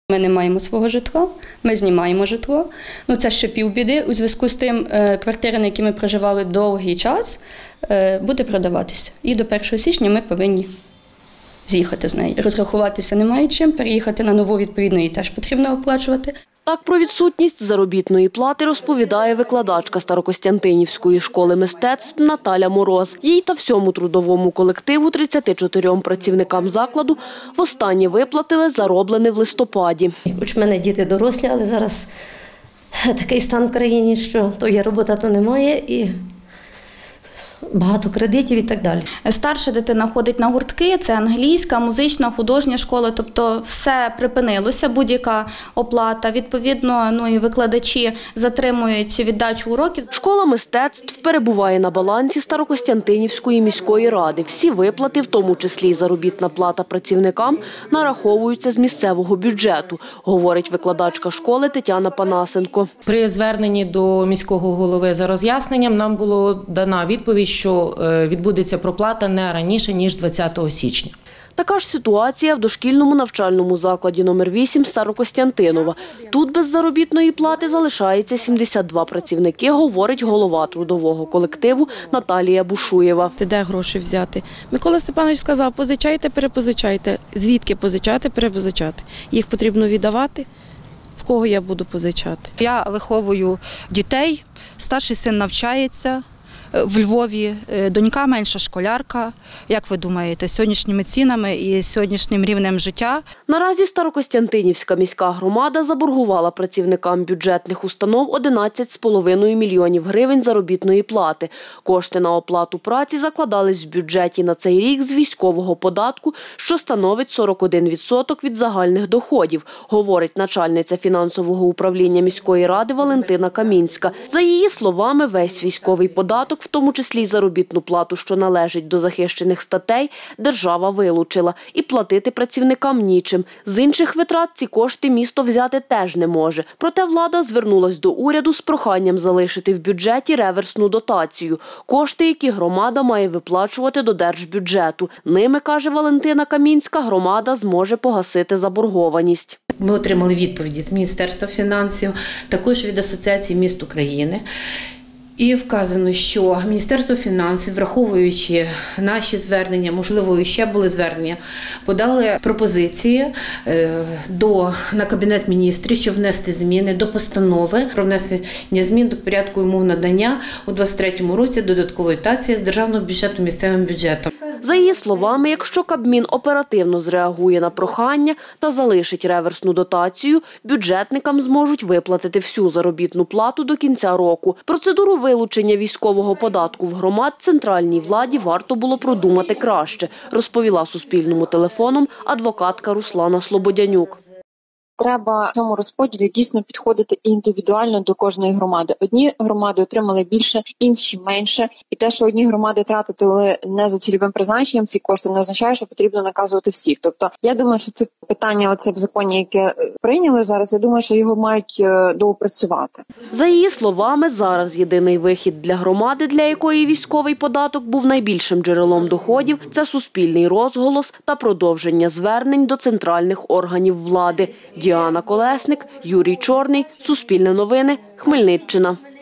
Ми не маємо свого житла, ми знімаємо житло. Це ще півбіди. У зв'язку з тим квартира, на якій ми проживали довгий час, буде продаватися. І до 1 січня ми повинні з'їхати з неї. Розрахуватися немає чим, переїхати на нову, відповідно, її теж потрібно оплачувати. Так про відсутність заробітної плати розповідає викладачка Старокостянтинівської школи мистецтв Наталя Мороз. Їй та всьому трудовому колективу 34 працівникам закладу востаннє виплатили зароблене в листопаді. Хоч в мене діти дорослі, але зараз такий стан в країні, що то є робота, то немає і багато кредитів і так далі. Старша дитина ходить на гуртки, це англійська, музична, художня школа, тобто все припинилося, будь-яка оплата. Відповідно, і викладачі затримують віддачу уроків. Школа мистецтв перебуває на балансі Старокостянтинівської міської ради. Всі виплати, в тому числі й заробітна плата працівникам, нараховуються з місцевого бюджету, говорить викладачка школи Тетяна Панасенко. При зверненні до міського голови за роз'ясненням нам було дана відповідь, що відбудеться проплата не раніше, ніж 20 січня. Така ж ситуація в дошкільному навчальному закладі номер 8 Старокостянтинова. Тут без заробітної плати залишається 72 працівники, говорить голова трудового колективу Наталія Бушуєва. Де гроші взяти? Микола Степанович сказав, позичайте, перепозичайте. Звідки позичати, перепозичати? Їх потрібно віддавати. В кого я буду позичати? Я виховую дітей, старший син навчається в Львові, донька менша школярка. Як ви думаєте, сьогоднішніми цінами і сьогоднішнім рівнем життя? Наразі Старокостянтинівська міська громада заборгувала працівникам бюджетних установ 11,5 мільйонів гривень заробітної плати. Кошти на оплату праці закладались в бюджеті на цей рік з військового податку, що становить 41% від загальних доходів, говорить начальниця фінансового управління міської ради Валентина Камінська. За її словами, весь військовий податок, в тому числі й заробітну плату, що належить до захищених статей, держава вилучила. І платити працівникам нічим. З інших витрат ці кошти місто взяти теж не може. Проте влада звернулась до уряду з проханням залишити в бюджеті реверсну дотацію. Кошти, які громада має виплачувати до держбюджету. Ними, каже Валентина Камінська, громада зможе погасити заборгованість. Ми отримали відповіді з Міністерства фінансів, також від Асоціації міст України. І вказано, що Міністерство фінансів, враховуючи наші звернення, можливо, ще були звернення, подали пропозиції на Кабінет міністрів, щоб внести зміни до постанови про внесення змін до порядку умов надання у 2023 році додаткової дотації з державного бюджету місцевим бюджетом. За її словами, якщо Кабмін оперативно зреагує на прохання та залишить реверсну дотацію, бюджетникам зможуть виплатити всю заробітну плату до кінця року. Процедуру вилучення військового податку в громад центральній владі варто було продумати краще, розповіла Суспільному телефоном адвокатка Руслана Слободянюк. Треба в цьому розподілі дійсно підходити індивідуально до кожної громади. Одні громади отримали більше, інші менше. І те, що одні громади тратили не за цільовим призначенням ці кошти, не означає, що потрібно наказувати всіх. Тобто, я думаю, що це питання оце в законі, яке прийняли зараз, я думаю, що його мають доопрацювати. За її словами, зараз єдиний вихід для громади, для якої військовий податок був найбільшим джерелом доходів, це суспільний розголос та продовження звернень до центральних органів влади. Діана Колесник, Юрій Чорний, Суспільне новини, Хмельниччина.